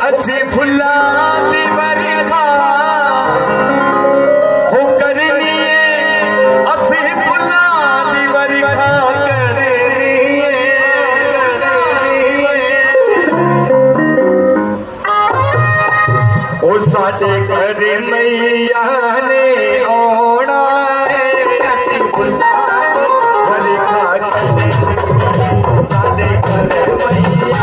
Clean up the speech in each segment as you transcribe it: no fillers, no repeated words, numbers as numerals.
असी फुल्ला दी बरखा हो करनी है, असी फुल्ला दी बरखा करनी है। ओ साडे घर मैया ने आना है, असी फुल्ला बरखा करनी साडे घर मैया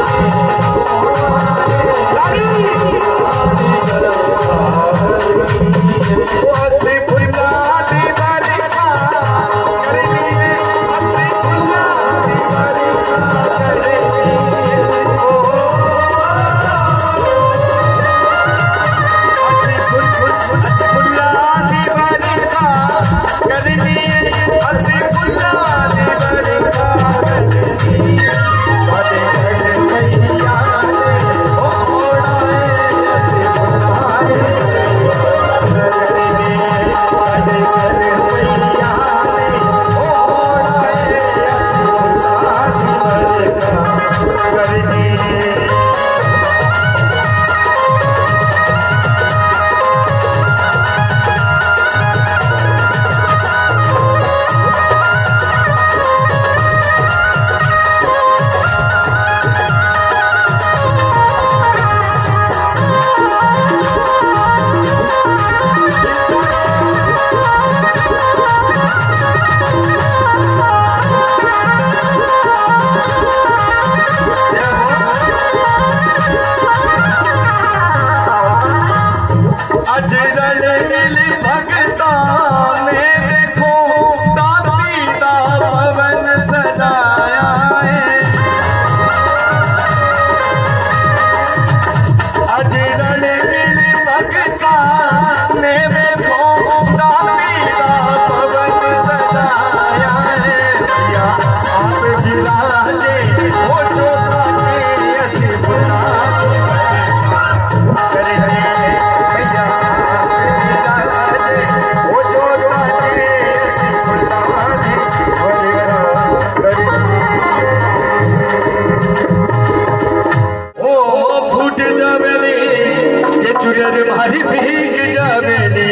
भारी भीग जावेली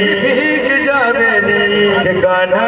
के गाना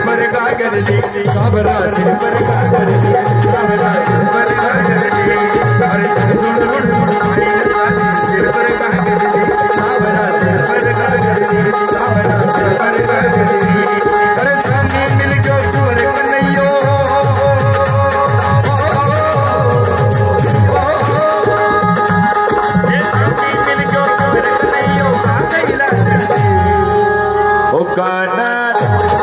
पर का कर ली सावरा सिर पर का कर ली सावरा सिर पर का कर ली अरे सुन सुन सुन सिर पर का कर ली सावरा सिर पर का कर ली सावरा सिर पर का कर ली अरे सामने मिल गयो तुर कन्हैयो ये सामने मिल गयो तुर कन्हैयो का कैला ओ काना